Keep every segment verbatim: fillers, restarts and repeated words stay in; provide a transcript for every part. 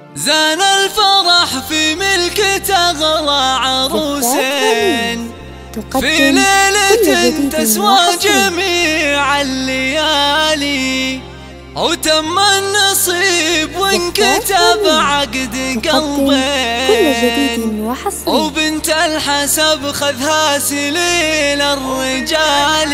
زان الفرح في ملكة أغلى عروسين في ليلة تسوى جميع الليالي، وتم النصيب وانكتب عقد قلبين، وبنت الحسب خذها سليل الرجال.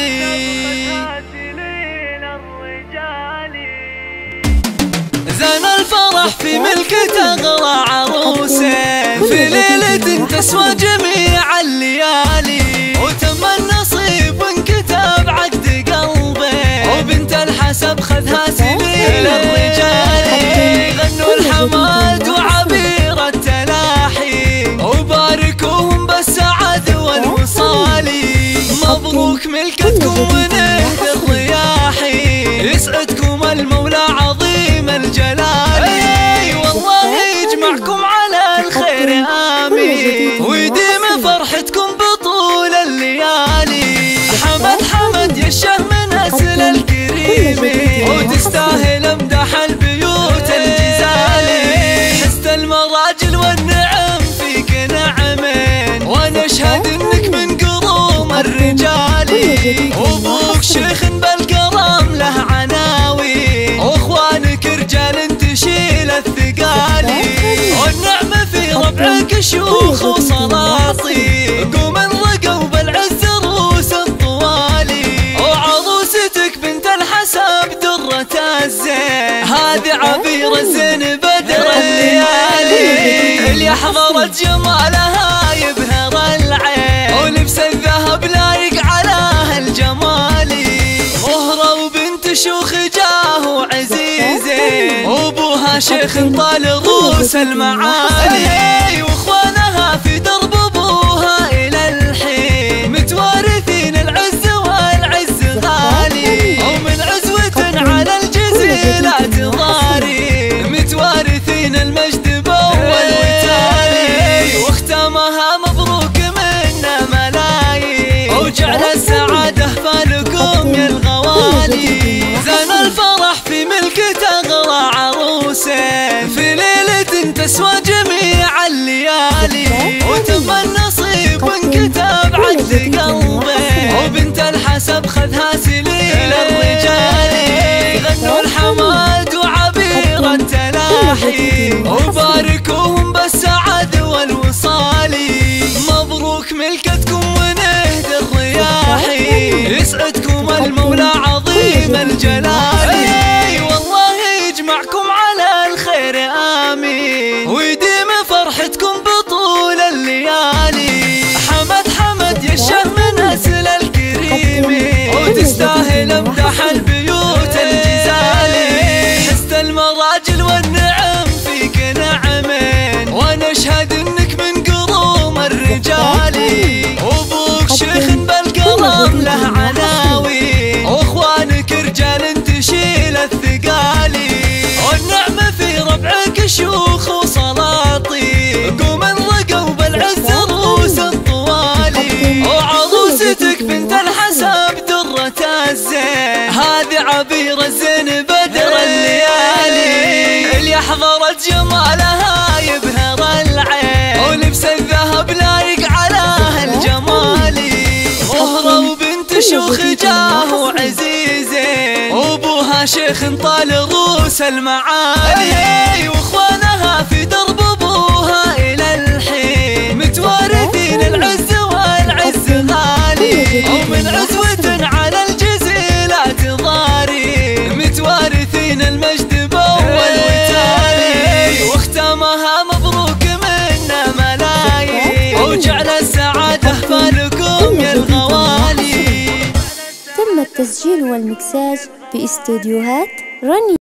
زان الفرح في ملكة أغلى عروسين في ليلة تسوى جميع الليالي، وتم النصيب وانكتب عقد قلبين، وبنت الحسب خذها سليل الرجال. غنوا الحماد وعبير التلاحي وباركوهم بالسعد والوصال. مبروك ملكتكم ونهد الرياحي، يسعدكم المولى عظيم الجلال. اي والله يجمعكم على الخير آمين، ويديم فرحتكم بطول الليالي. حمد حمد يشه من أسل الكريم، وتستاهل امدح البيوت الجزالي. حست المراجل والنعم فيك نعمين، ونشهد انك من قروم الرجال. وابوك شيخ بالكرم له عناوي، واخوانك رجال تشيل الثقالي. والنعمة في ربعك شيوخ وسلاطين، قوم انرقوا بالعز رؤوس الطوالي. وعروستك بنت الحسب درة الزين، هذه عبير الزين بدر الليالي. اللي حضرت جمالها يبهر العين، ولبس الذهب لايق على هالجمالي. مهرة وبنت شيوخ جاه وعزيزين، وابوها شيخ طال رؤوس المعالي. واخوانها في درب ابوها الى الحين، متوارثين العز والعز غالي. ومن عزوة على الجزيلات ضاري، متوارثين المجد باول وتالي. واختامها مبروك منا ملايين، وجعل السعادة فالكم يا الغوالي. زان الفرح في ملكة أغلى عروسين في ليلة تسوى جميع الليالي، وتم النصيب وانكتب عقد قلبين، وبنت الحسب خذها سليل الرجال. غنوا الحماد وعبير التلاحي، وباركوهم بالسعد والوصال. مبروك ملكتكم ونهد الرياحي، يسعدكم المولى عظيم الجلال. اي والله يجمعكم على الخير آمين، ويديم فرحتكم بطول الليالي. حمد حمد يشه من أسل الكريم، وتستاهل امدح البيوت الجزالي. حست المراجل والنعم فيك نعمين، ونشهد انك من قروم الرجال. وابوك شيخ بالكرم له عناوي، واخوانك رجال تشيل الثقالي. والنعمة في ربعك شيوخ وسلاطين، قوم انرقوا بالعز رؤوس الطوالي. وعروستك بنت الحسب درة الزين، هذه عبير الزين بدر الليالي. اللي حضرت جمالها يبهر العين، ولبس الذهب لايق على هالجمالي. مهرة وبنت شيوخ جاه وعزيزين، وابوها شيخ طال رؤوس المعالي. واخوانها في درب ابوها الى الحين، متوارثين العز والعز غالي. ومن عزوة على الجزيلات ضاري، متوارثين المجد باول وتالي. واختامها مبروك منا ملايين، وجعل السعادة فالكم يا الغوالي. تم التسجيل والمكساج في استوديوهات رني.